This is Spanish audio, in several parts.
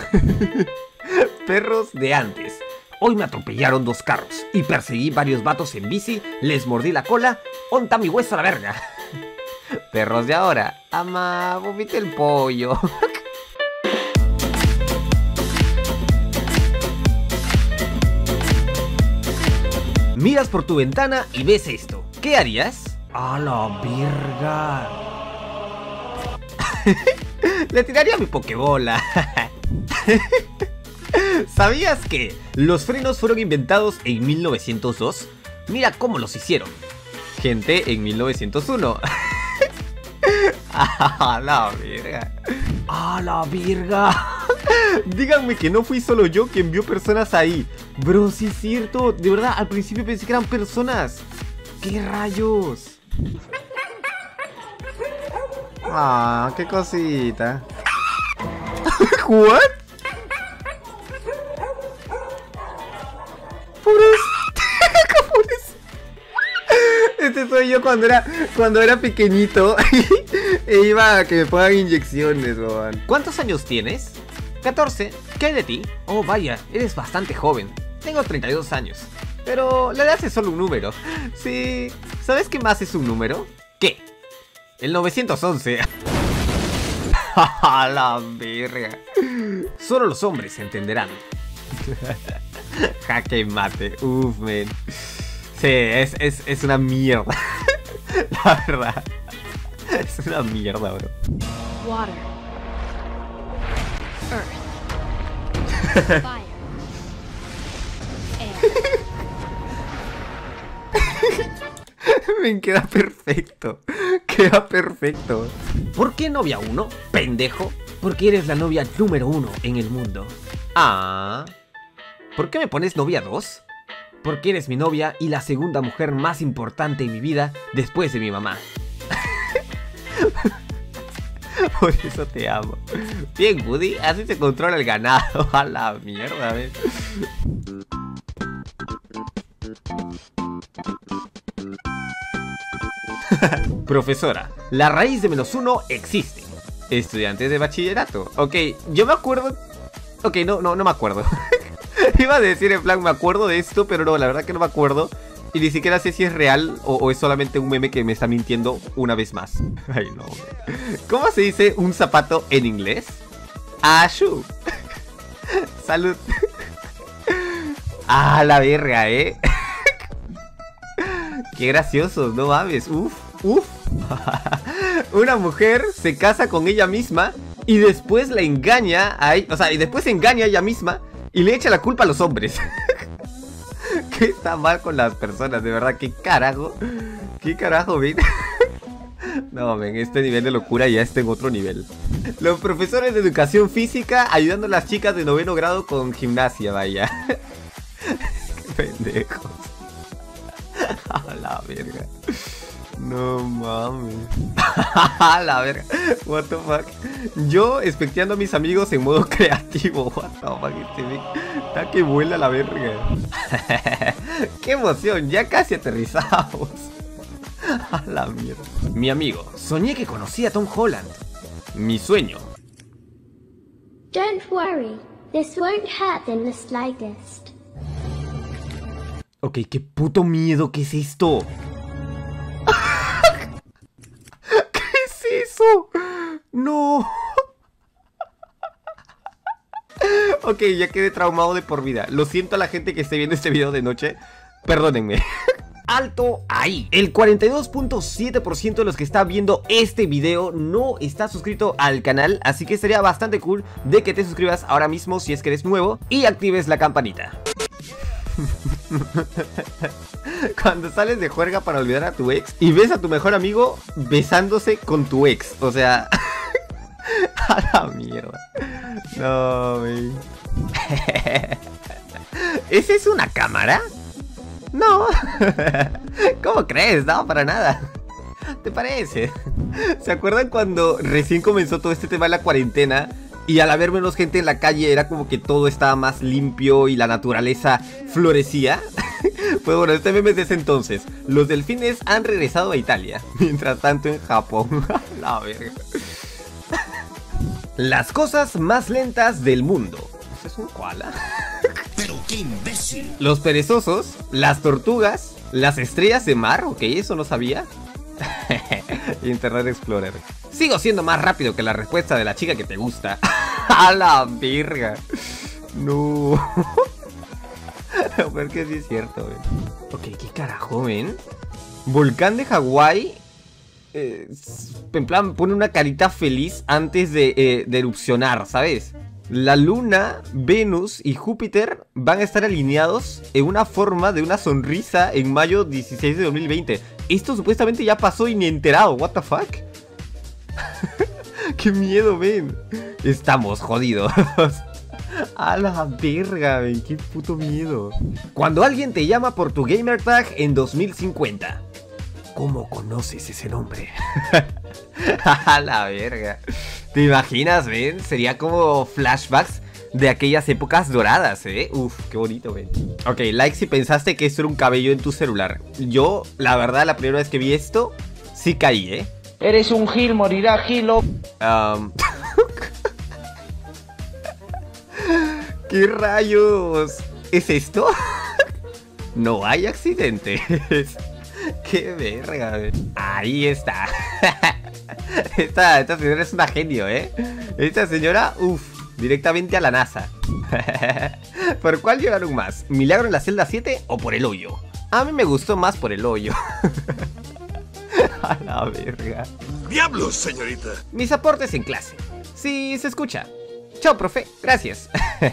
Perros de antes. Hoy me atropellaron 2 carros y perseguí varios vatos en bici, les mordí la cola, onta mi hueso a la verga. Perros de ahora. Ama, vomite el pollo. Miras por tu ventana y ves esto. ¿Qué harías? ¡A la verga! Le tiraría mi pokebola. ¿Sabías que los frenos fueron inventados en 1902? Mira cómo los hicieron. Gente en 1901. ¡A la verga! ¡A la verga! Díganme que no fui solo yo quien vio personas ahí. Bro, sí es cierto. De verdad, al principio pensé que eran personas. ¿Qué rayos? Ah, qué cosita. ¿What? Este soy yo cuando era pequeñito e iba a que me pongan inyecciones, man. ¿Cuántos años tienes? 14. ¿Qué hay de ti? Oh, vaya, eres bastante joven. Tengo 32 años. Pero la edad es solo un número. Sí. ¿Sabes qué más es un número? ¿Qué? El 911. A la verga. Solo los hombres entenderán. Jaque mate. Uf, men. Sí, es una mierda. La verdad. Es una mierda, bro. Water. Earth. Fire. Air. Me queda perfecto. Queda perfecto. ¿Por qué novia 1? Pendejo. Porque eres la novia número 1 en el mundo. Ah. ¿Por qué me pones novia 2? Porque eres mi novia y la segunda mujer más importante en mi vida después de mi mamá. Por eso te amo. Bien, Woody, así se controla el ganado. A la mierda, ¿ves? Profesora, la raíz de -1 existe. Estudiantes de bachillerato. Ok, yo me acuerdo. Ok, no me acuerdo. Iba a decir en plan, me acuerdo de esto, pero no, la verdad que no me acuerdo. Y ni siquiera sé si es real o es solamente un meme que me está mintiendo una vez más. Ay, no. ¿Cómo se dice un zapato en inglés? Ashu. Salud. Ah, la verga, Qué graciosos, no mames. Uf. Una mujer se casa con ella misma y después la engaña a ella, o sea, y después se engaña a ella misma y le echa la culpa a los hombres. ¿Qué está mal con las personas? De verdad, ¿qué carajo? ¿Qué carajo, ven? No, ven, este nivel de locura ya está en otro nivel. Los profesores de educación física ayudando a las chicas de 9º grado con gimnasia, vaya. Qué pendejos. A la verga. No mames. A la verga. What the fuck. Yo expectando a mis amigos en modo creativo. What the fuck. Está que vuela la verga. Qué emoción. Ya casi aterrizamos. A la mierda. Mi amigo, soñé que conocí a Tom Holland. Mi sueño. Don't worry. This won't hurt in the slightest. Ok, qué puto miedo. ¿Qué es esto? ¿Qué es eso? No. Ok, ya quedé traumado de por vida. Lo siento a la gente que esté viendo este video de noche. Perdónenme. Alto ahí. El 42.7% de los que está viendo este video no está suscrito al canal. Así que sería bastante cool de que te suscribas ahora mismo si es que eres nuevo y actives la campanita. Cuando sales de juerga para olvidar a tu ex y ves a tu mejor amigo besándose con tu ex. O sea... A la mierda. No, wey. ¿Esa es una cámara? No. ¿Cómo crees? No, para nada. ¿Te parece? ¿Se acuerdan cuando recién comenzó todo este tema de la cuarentena? Y al haber menos gente en la calle era como que todo estaba más limpio y la naturaleza florecía. Pues bueno, este meme es de ese entonces. Los delfines han regresado a Italia. Mientras tanto en Japón. La verga. Las cosas más lentas del mundo. ¿Es un koala? Pero qué imbécil. Los perezosos, las tortugas, las estrellas de mar, ok, eso no sabía. Internet Explorer. Sigo siendo más rápido que la respuesta de la chica que te gusta. A la verga. No. Porque sí es cierto, ven. Ok, ¿qué carajo, ven? Volcán de Hawái. En plan, pone una carita feliz antes de erupcionar, ¿sabes? La Luna, Venus y Júpiter van a estar alineados en una forma de una sonrisa en mayo 16 de 2020. Esto supuestamente ya pasó y ni enterado. ¿What the fuck? ¡Qué miedo, ven! Estamos jodidos. A la verga, ven. ¡Qué puto miedo! Cuando alguien te llama por tu gamertag en 2050. ¿Cómo conoces ese nombre? A la verga. ¿Te imaginas, ven? Sería como flashbacks de aquellas épocas doradas, Uf, qué bonito, ven. Ok, like si pensaste que esto era un cabello en tu celular. Yo, la verdad, la primera vez que vi esto, sí caí, Eres un gil, morirá gilo. ¿Qué rayos? ¿Es esto? No hay accidentes. Qué verga, ven. Ahí está. Esta señora es una genio, Esta señora, directamente a la NASA. ¿Por cuál lloraron más? ¿Milagro en la celda 7 o por el hoyo? A mí me gustó más por el hoyo. A la verga. ¡Diablos, señorita! Mis aportes en clase. Sí, se escucha. Chao, profe. Gracias.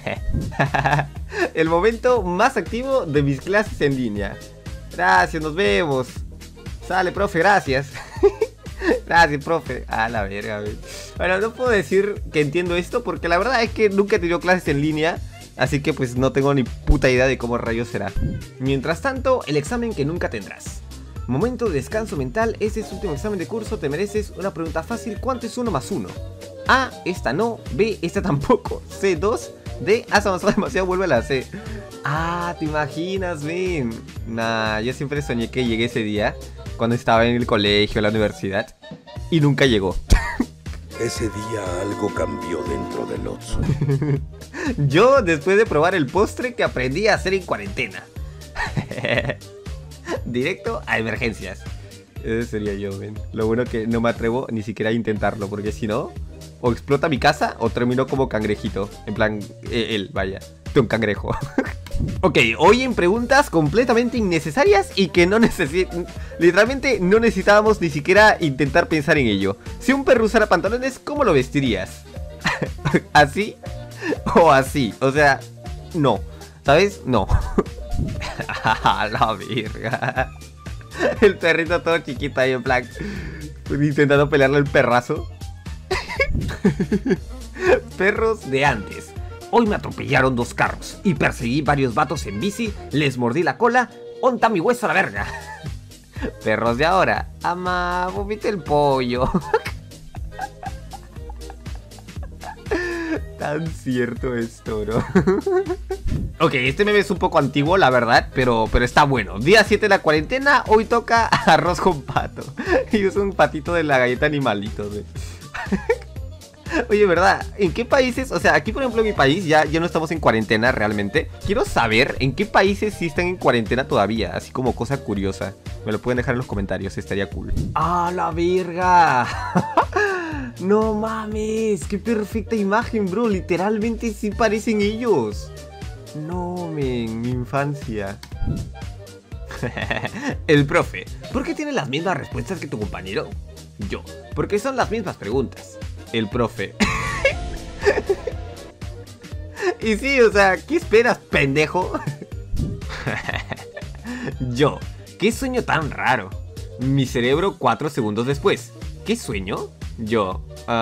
El momento más activo de mis clases en línea. Gracias, nos vemos. Sale, profe, gracias. Gracias, profe. A la verga, güey. Bueno, no puedo decir que entiendo esto porque la verdad es que nunca he tenido clases en línea. Así que pues no tengo ni puta idea de cómo rayos será. Mientras tanto, el examen que nunca tendrás. Momento de descanso mental. Este es tu último examen de curso. Te mereces una pregunta fácil. ¿Cuánto es 1 más 1? A, esta no. B, esta tampoco. C, 2. D, has avanzado demasiado, vuelve a la C. Ah, ¿te imaginas, ven? Nah, yo siempre soñé que llegué ese día cuando estaba en el colegio, en la universidad, y nunca llegó. Ese día algo cambió dentro del Otso. Yo, después de probar el postre que aprendí a hacer en cuarentena. Directo a emergencias. Ese sería yo, ven. Lo bueno que no me atrevo ni siquiera a intentarlo, porque si no, o explota mi casa o termino como cangrejito. En plan, él, vaya, un cangrejo. Ok, hoy en preguntas completamente innecesarias y que no literalmente no necesitábamos ni siquiera intentar pensar en ello. Si un perro usara pantalones, ¿cómo lo vestirías? ¿Así? ¿O así? O sea, no. ¿Sabes? No. A la verga. El perrito todo chiquito ahí en plan intentando pelearle el perrazo. Perros de antes. Hoy me atropellaron 2 carros y perseguí varios vatos en bici, les mordí la cola, onta mi hueso a la verga. Perros de ahora. Ama, vomite el pollo. Tan cierto esto, bro. Ok, este meme es un poco antiguo, la verdad, pero está bueno. Día 7 de la cuarentena, hoy toca arroz con pato. Y uso un patito de la galleta animalito, güey. Oye, ¿verdad? ¿En qué países? O sea, aquí por ejemplo en mi país ya no estamos en cuarentena realmente. Quiero saber en qué países sí están en cuarentena todavía. Así como cosa curiosa. Me lo pueden dejar en los comentarios, estaría cool. ¡Ah, la verga! No mames, qué perfecta imagen, bro. Literalmente sí parecen ellos. No, men, mi infancia. El profe, ¿por qué tiene las mismas respuestas que tu compañero? Yo, porque son las mismas preguntas. El profe. Y sí, o sea, ¿qué esperas, pendejo? Yo, ¿qué sueño tan raro? Mi cerebro 4 segundos después. ¿Qué sueño? Yo,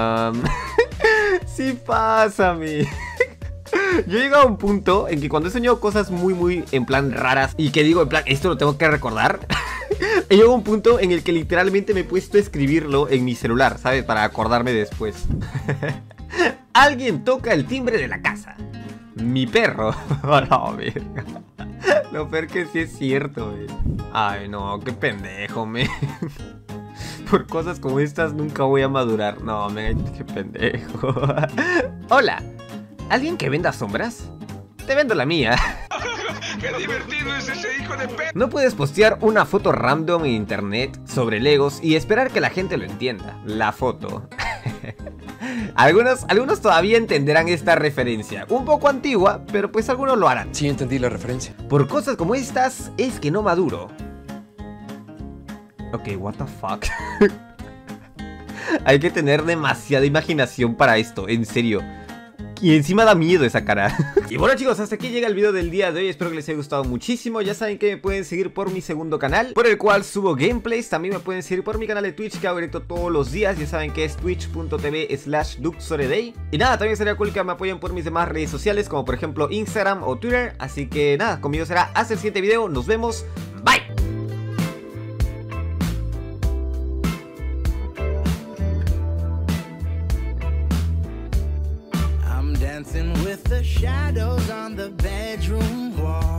sí, pásame. Yo he llegado a un punto en que cuando he soñado cosas muy en plan raras y que digo en plan, esto lo tengo que recordar. He llegado a un punto en el que literalmente me he puesto a escribirlo en mi celular, ¿sabes? Para acordarme después. Alguien toca el timbre de la casa. Mi perro. Oh, no, verga. Lo peor que sí es cierto, güey. Ay, no, qué pendejo, me. Por cosas como estas nunca voy a madurar. No, qué pendejo. Hola, ¿alguien que venda sombras? Te vendo la mía. ¡Qué divertido es ese hijo de pe... No puedes postear una foto random en internet sobre Legos y esperar que la gente lo entienda. La foto. Algunos todavía entenderán esta referencia. Un poco antigua, pero pues algunos lo harán. Sí, entendí la referencia. Por cosas como estas, es que no maduro. Ok, what the fuck. Hay que tener demasiada imaginación para esto, en serio. Y encima da miedo esa cara. Y bueno chicos, hasta aquí llega el video del día de hoy. Espero que les haya gustado muchísimo. Ya saben que me pueden seguir por mi segundo canal, por el cual subo gameplays. También me pueden seguir por mi canal de Twitch, que hago directo todos los días. Ya saben que es twitch.tv/duxoreday. Y nada, también sería cool que me apoyen por mis demás redes sociales, como por ejemplo Instagram o Twitter. Así que nada, conmigo será hasta el siguiente video. Nos vemos, bye. Dancing with the shadows on the bedroom wall.